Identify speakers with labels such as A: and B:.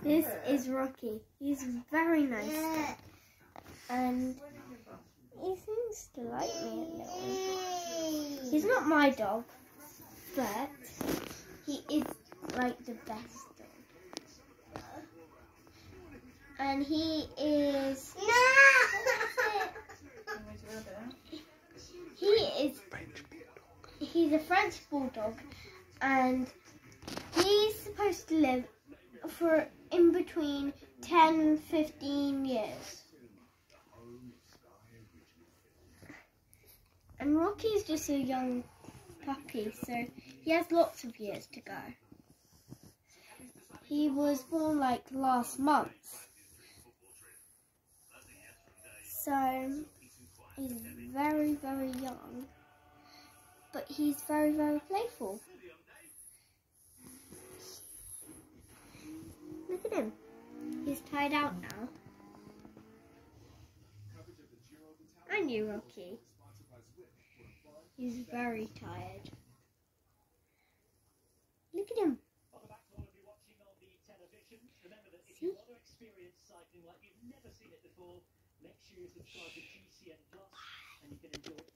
A: This is Rocky. He's a very nice dog. And he seems to like me a little. He's not my dog, but he is like the best dog. And he is... He's a French Bulldog, and he's supposed to live for in between 10 and 15 years. And Rocky's just a young puppy, so he has lots of years to go. He was born like last month, so he's very, very young, but he's very, very playful. Look at him. He's tied out now. I knew Rocky. He's very tired. Look at him. See?
B: Make sure you subscribe to GCN Plus and you can enjoy